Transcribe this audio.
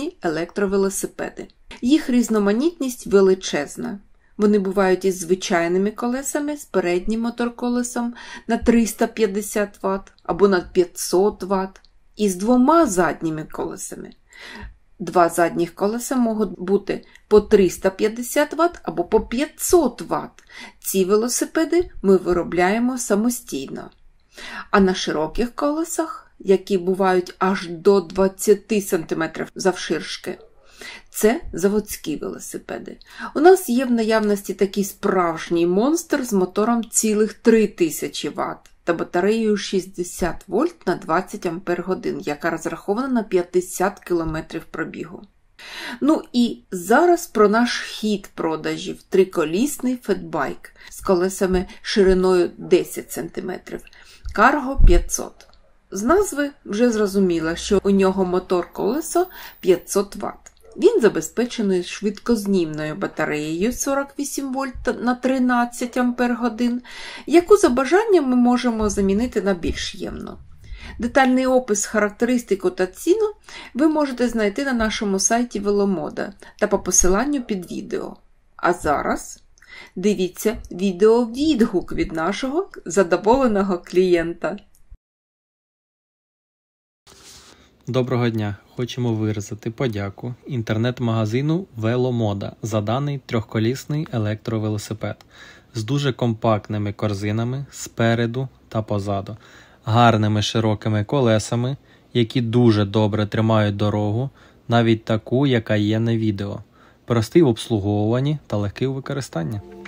трьохколісні електровелосипеди. Їх різноманітність величезна. Вони бувають із звичайними колесами, з переднім моторколесом на 350 Вт або на 500 Вт, і з двома задніми колесами. Два задніх колеса можуть бути по 350 Вт або по 500 Вт. Ці велосипеди ми виробляємо самостійно. А на широких колесах, які бувають аж до 20 см завширшки, це заводські велосипеди. У нас є в наявності такий справжній монстр з мотором цілих 3000 Вт та батареєю 60 вольт на 20 Ах, яка розрахована на 50 км пробігу. Ну і зараз про наш хід продажів – триколісний фетбайк з колесами шириною 10 см. Cargo 500. З назви вже зрозуміло, що у нього мотор-колесо 500 Вт. Він забезпечений швидкознімною батареєю 48 вольт на 13 Ах, яку за бажанням ми можемо замінити на більш ємну. Детальний опис, характеристику та ціну ви можете знайти на нашому сайті Веломода та по посиланню під відео. А зараз дивіться відео-відгук від нашого задоволеного клієнта. Доброго дня! Хочемо виразити подяку інтернет-магазину Веломода за даний трьохколісний електровелосипед з дуже компактними корзинами спереду та позаду, гарними широкими колесами, які дуже добре тримають дорогу, навіть таку, яка є на відео, простий в обслуговуванні та легкий у використанні.